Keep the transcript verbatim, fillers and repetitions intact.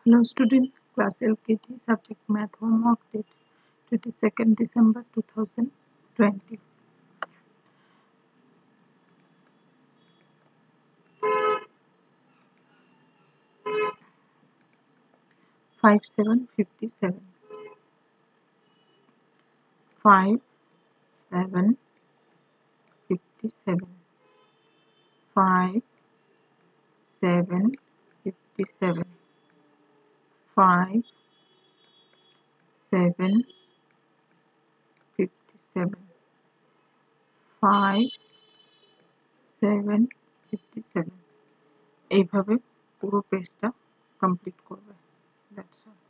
Hello student, class L K G, subject Math homework date twenty-second December two thousand twenty. five seven fifty-seven. five seven fifty-seven. five seven fifty-seven. five seven fifty-seven. five seven fifty-seven. এইভাবে পুরো পেজটা complete করবে। That's all.